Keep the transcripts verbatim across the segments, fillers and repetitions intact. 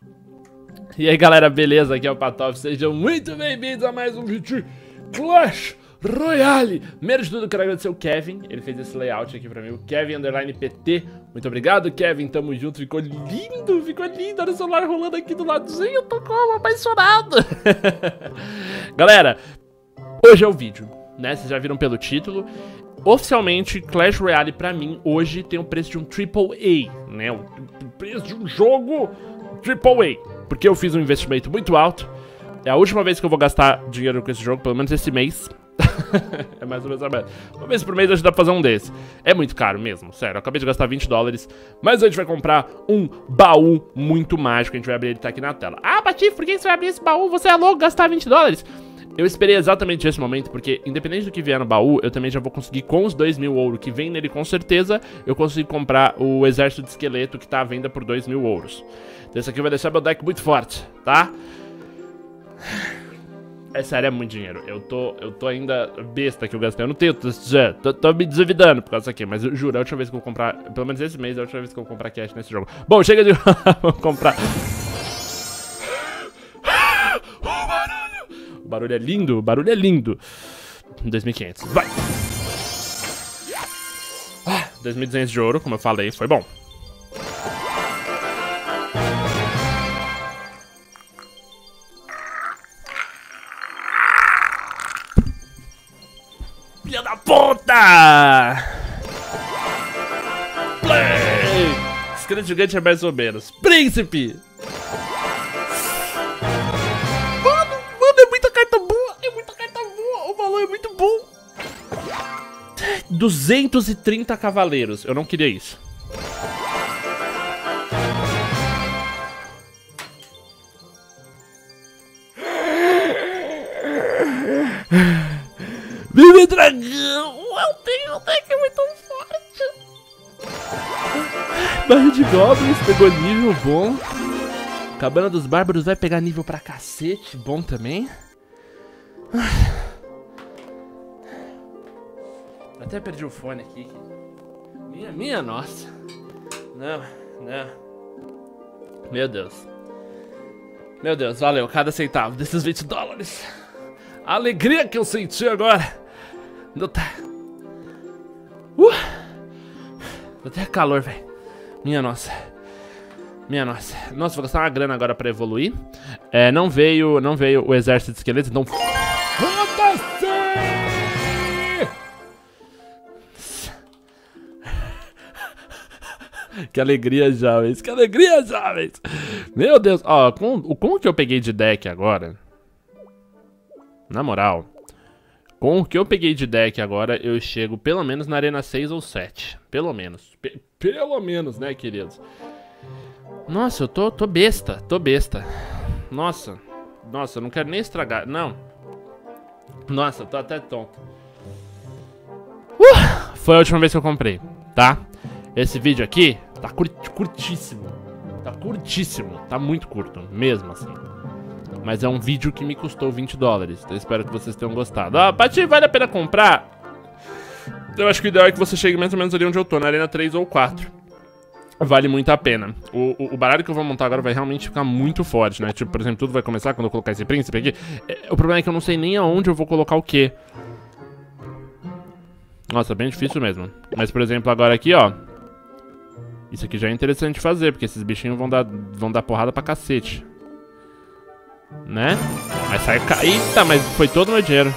E aí galera, beleza? Aqui é o Patof, sejam muito bem-vindos a mais um vídeo de Clash Royale. Primeiro de tudo, quero agradecer o Kevin, ele fez esse layout aqui pra mim, o Kevin underline P T. Muito obrigado, Kevin, tamo junto, ficou lindo, ficou lindo. Olha o celular rolando aqui do ladinho, eu tô como apaixonado. Galera, hoje é o vídeo, né? Vocês já viram pelo título. Oficialmente, Clash Royale pra mim hoje tem o preço de um Triple A, né? O preço de um jogo Triple A. Porque eu fiz um investimento muito alto. É a última vez que eu vou gastar dinheiro com esse jogo, pelo menos esse mês. É mais ou menos a meta. Uma vez por mês acho que dá pra fazer um desse. É muito caro mesmo, sério. Eu acabei de gastar vinte dólares. Mas a gente vai comprar um baú muito mágico. A gente vai abrir ele, tá aqui na tela. Ah, Patife, por que você vai abrir esse baú? Você é louco gastar vinte dólares? Eu esperei exatamente esse momento, porque independente do que vier no baú, eu também já vou conseguir, com os dois mil ouro que vem nele, com certeza, eu consigo comprar o exército de esqueleto que tá à venda por dois mil ouros. Então esse aqui vai deixar meu deck muito forte, tá? É sério, é muito dinheiro. Eu tô, eu tô ainda besta que eu gastei. Eu não tenho, já, tô, tô me desenvidando por causa disso aqui, mas eu juro, é a última vez que eu vou comprar, pelo menos esse mês, é a última vez que eu vou comprar cash nesse jogo. Bom, chega de... Vou comprar... O barulho é lindo, o barulho é lindo. dois mil e quinhentos, vai! Ah, dois mil e duzentos de ouro, como eu falei, foi bom. Filha da puta! Play! Esqueleto gigante é mais ou menos. Príncipe! duzentos e trinta cavaleiros. Eu não queria isso. Vive dragão! Eu tenho um deck muito forte. Barril de goblins pegou nível bom. Cabana dos bárbaros vai pegar nível pra cacete. Bom também. Até perdi o fone aqui. Minha, minha nossa. Não, não. Meu Deus. Meu Deus, valeu cada centavo desses vinte dólares. A alegria que eu senti agora. Não tá. Uh! Até calor, velho. Minha nossa. Minha nossa. Nossa, vou gastar uma grana agora pra evoluir. É, não veio, não veio o exército de esqueletos, então... Foda-se! Que alegria, jovens. Que alegria, jovens. Meu Deus. Ó, com, o com que eu peguei de deck agora... Na moral... Com o que eu peguei de deck agora, eu chego pelo menos na arena seis ou sete. Pelo menos. P pelo menos, né, queridos? Nossa, eu tô, tô besta. Tô besta. Nossa. Nossa, eu não quero nem estragar. Não. Nossa, eu tô até tonto. Uh, foi a última vez que eu comprei, tá? Esse vídeo aqui tá cur curtíssimo. Tá curtíssimo. Tá muito curto, mesmo assim. Mas é um vídeo que me custou vinte dólares. Então eu espero que vocês tenham gostado. Ah, Patife, vale a pena comprar? Eu acho que o ideal é que você chegue mais ou menos ali onde eu tô, na arena três ou quatro. Vale muito a pena. O, o, o baralho que eu vou montar agora vai realmente ficar muito forte, né? Tipo, por exemplo, tudo vai começar quando eu colocar esse príncipe aqui. É, o problema é que eu não sei nem aonde eu vou colocar o quê. Nossa, bem difícil mesmo. Mas, por exemplo, agora aqui, ó. Isso aqui já é interessante fazer, porque esses bichinhos vão dar, vão dar porrada pra cacete. Né? Mas sai... Eita, mas foi todo o meu dinheiro.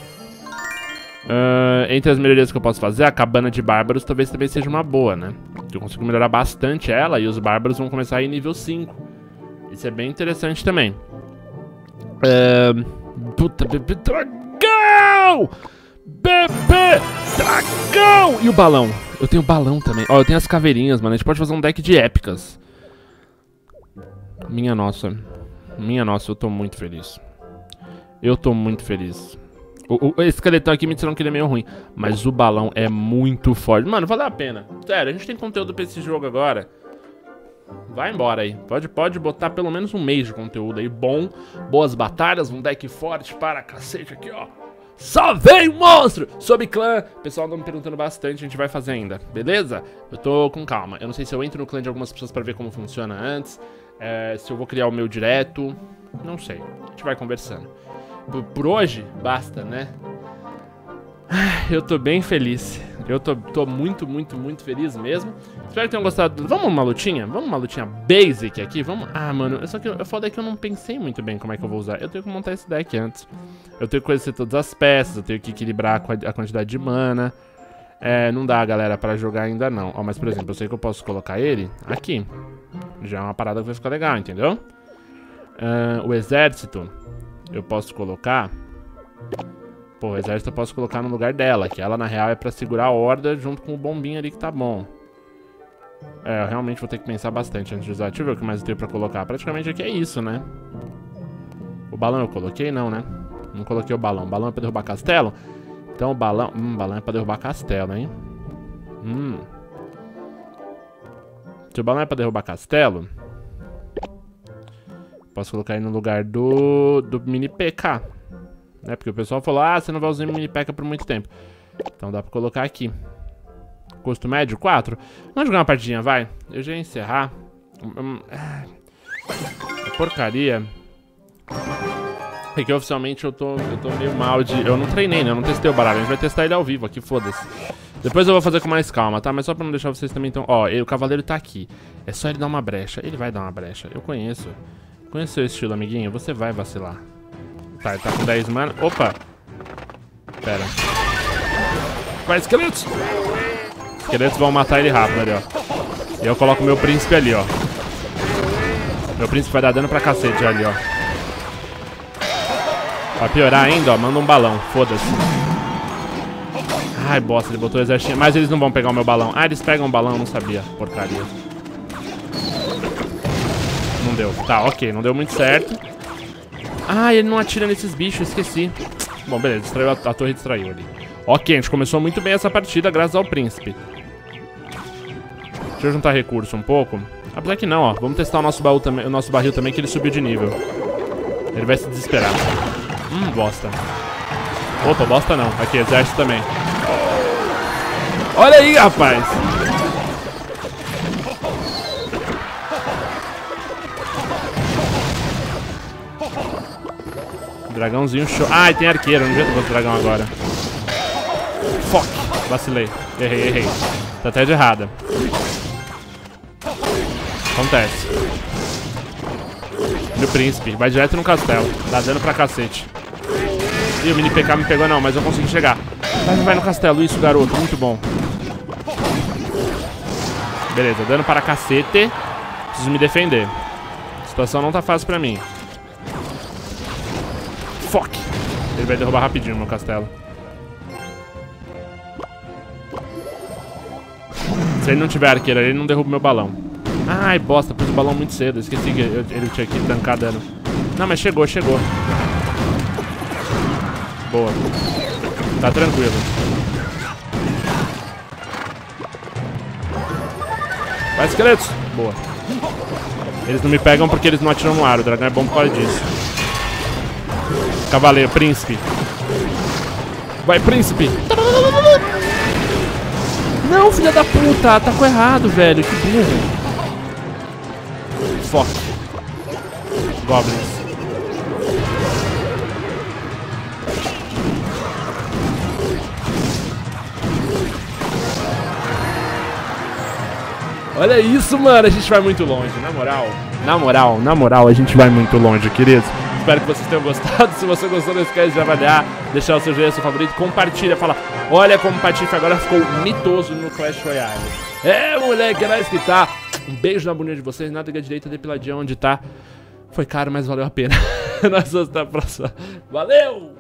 Uh, entre as melhorias que eu posso fazer, a cabana de bárbaros talvez também seja uma boa, né? Eu consigo melhorar bastante ela e os bárbaros vão começar a ir nível cinco. Isso é bem interessante também. Uh, puta, bebê dragão! Bebê dragão! E o balão? Eu tenho balão também. Ó, eu tenho as caveirinhas, mano. A gente pode fazer um deck de épicas. Minha nossa. Minha nossa, eu tô muito feliz. Eu tô muito feliz. O, o esqueletão aqui me disseram que ele é meio ruim, mas o balão é muito forte. Mano, valeu a pena. Sério, a gente tem conteúdo pra esse jogo agora. Vai embora aí. Pode, pode botar pelo menos um mês de conteúdo aí bom. Boas batalhas, um deck forte para cacete aqui, ó. Só vem monstro! Sob clã. O pessoal andou me perguntando bastante, a gente vai fazer ainda, beleza? Eu tô com calma. Eu não sei se eu entro no clã de algumas pessoas pra ver como funciona antes. é, se eu vou criar o meu direto, não sei. A gente vai conversando. Por, por hoje, basta, né? Eu tô bem feliz. Eu tô, tô muito, muito, muito feliz mesmo. Espero que tenham gostado. Vamos uma lutinha? Vamos uma lutinha basic aqui? Vamos... Ah, mano, só que o foda é que eu não pensei muito bem como é que eu vou usar. Eu tenho que montar esse deck antes. Eu tenho que conhecer todas as peças, eu tenho que equilibrar a quantidade de mana. É, não dá, galera, pra jogar ainda não. Ó, mas, por exemplo, eu sei que eu posso colocar ele aqui. Já é uma parada que vai ficar legal, entendeu? Uh, o exército, eu posso colocar... Pô, o exército eu posso colocar no lugar dela, que ela, na real, é pra segurar a horda junto com o bombinho ali que tá bom. É, eu realmente vou ter que pensar bastante antes de usar. Deixa eu ver o que mais eu tenho pra colocar. Praticamente aqui é isso, né? O balão eu coloquei? Não, né? Não coloquei o balão. O balão é pra derrubar castelo? Então o balão... Hum, balão é pra derrubar castelo, hein? Hum. Se o balão é pra derrubar castelo... Posso colocar ele no lugar do... Do mini P K. Né? Porque o pessoal falou, ah, você não vai usar mini P K por muito tempo. Então dá pra colocar aqui. Custo médio, quatro. Vamos jogar uma partidinha, vai. Eu já ia encerrar. Porcaria. É que oficialmente eu tô, eu tô meio mal de... Eu não treinei, né? Eu não testei o baralho. A gente vai testar ele ao vivo aqui, foda-se. Depois eu vou fazer com mais calma, tá? Mas só pra não deixar vocês também tão... Ó, ele, o cavaleiro tá aqui. É só ele dar uma brecha. Ele vai dar uma brecha. Eu conheço. Conheço seu estilo, amiguinho. Você vai vacilar. Tá, ele tá com dez mana. Opa! Pera. Vai, esqueletos! Esqueletos vão matar ele rápido ali, ó. E eu coloco meu príncipe ali, ó. Meu príncipe vai dar dano pra cacete ali, ó. Pra piorar ainda, ó, manda um balão. Foda-se. Ai, bosta, ele botou o exército. Mas eles não vão pegar o meu balão. Ah, eles pegam o balão, eu não sabia. Porcaria. Não deu. Tá, ok, não deu muito certo. Ah, ele não atira nesses bichos, esqueci. Bom, beleza, distraiu a, a torre distraiu ali. Ok, a gente começou muito bem essa partida graças ao príncipe. Deixa eu juntar recurso um pouco. Apesar que não, ó. Vamos testar o nosso baú também, o nosso barril também, que ele subiu de nível. Ele vai se desesperar. Hum, bosta. Opa, bosta não. Aqui, exército também. Olha aí, rapaz. Dragãozinho show. Ai, tem arqueiro. Não devia ter outro dragão agora. Fuck. Vacilei. Errei, errei. Tá até de errada. Acontece. Meu príncipe. Vai direto no castelo. Dá dano pra cacete. Ih, o mini P K me pegou não, mas eu consegui chegar. Vai, vai no castelo. Isso, garoto. Muito bom. Beleza, dano para cacete. Preciso me defender. A situação não tá fácil pra mim. Fuck. Ele vai derrubar rapidinho o meu castelo. Se ele não tiver arqueiro, ele não derruba meu balão. Ai, bosta, pus o balão muito cedo. Esqueci que eu, ele tinha que tancar dano. Não, mas chegou, chegou. Boa. Tá tranquilo. Vai, esqueletos. Boa. Eles não me pegam porque eles não atiram no ar. O dragão é bom por causa disso. Cavaleiro, príncipe. Vai, príncipe. Não, filha da puta. Atacou errado, velho. Que burro. Fuck. Goblins. Olha isso, mano. A gente vai muito longe, na moral. Na moral, na moral, a gente vai muito longe, queridos. Espero que vocês tenham gostado. Se você gostou, não esquece de avaliar, deixar o seu joinha, seu favorito, compartilha, fala, olha como o Patife agora ficou mitoso no Clash Royale. É, moleque, é nóis que tá. Um beijo na bunda de vocês, nádega direita, depiladinha onde tá. Foi caro, mas valeu a pena. Nós vemos até a próxima. Valeu!